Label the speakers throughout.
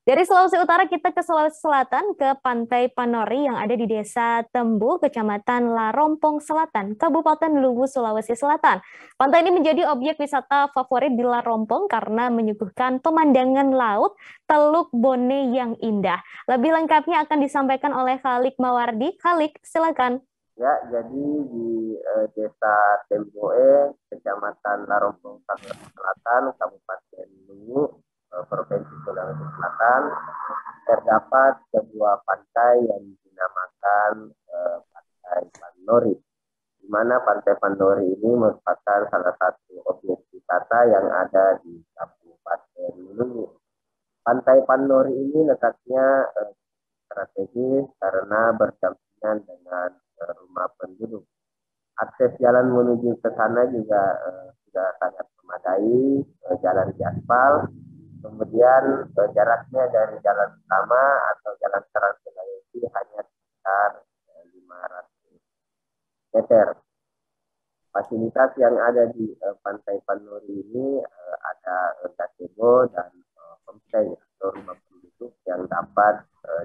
Speaker 1: Dari Sulawesi Utara kita ke Sulawesi Selatan, ke Pantai Panori yang ada di Desa Tembu, Kecamatan Larompong Selatan, Kabupaten Luwu, Sulawesi Selatan. Pantai ini menjadi objek wisata favorit di Larompong karena menyuguhkan pemandangan laut Teluk Bone yang indah. Lebih lengkapnya akan disampaikan oleh Khalik Mawardi. Khalik, silakan.
Speaker 2: Ya, jadi di Desa Temboe, Kecamatan Larompong Selatan, Kabupaten Luwu, Provinsi Sulawesi Selatan, terdapat sebuah pantai yang dinamakan Pantai Panori, di mana Pantai Panori ini merupakan salah satu objek wisata yang ada di Kabupaten Luwu. Pantai Panori ini letaknya strategis karena berdampingan dengan rumah penduduk. Akses jalan menuju ke sana juga sudah sangat memadai, jalan di aspal. Kemudian jaraknya dari jalan utama atau jalan Trans Sulawesi hanya sekitar 500 meter. Fasilitas yang ada di Pantai Panori ini ada gazebo dan homestay atau rumah penduduk yang dapat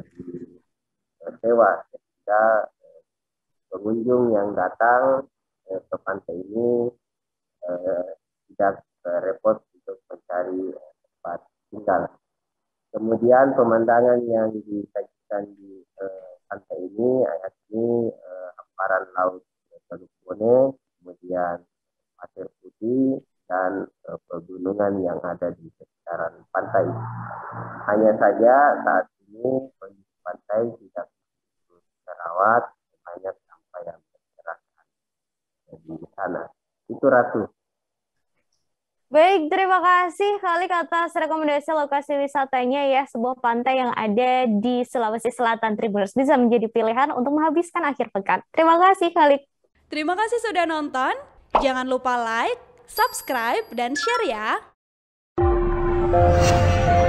Speaker 2: disewa sehingga pengunjung yang datang ke pantai ini tidak repot untuk mencari tempat tinggal. Kemudian pemandangan yang disajikan di pantai ini yakni hamparan laut Teluk Bone, kemudian pasir putih dan pegunungan yang ada di sekitaran pantai. Hanya saja saat ini kondisi pantai tidak terawat, banyak sampah yang berserakan di sana. Itu Ratu.
Speaker 1: Baik, terima kasih Khalik atas rekomendasi lokasi wisatanya ya. Sebuah pantai yang ada di Sulawesi Selatan, Tribuners bisa menjadi pilihan untuk menghabiskan akhir pekan. Terima kasih Khalik.
Speaker 3: Terima kasih sudah nonton. Jangan lupa like, subscribe, dan share ya.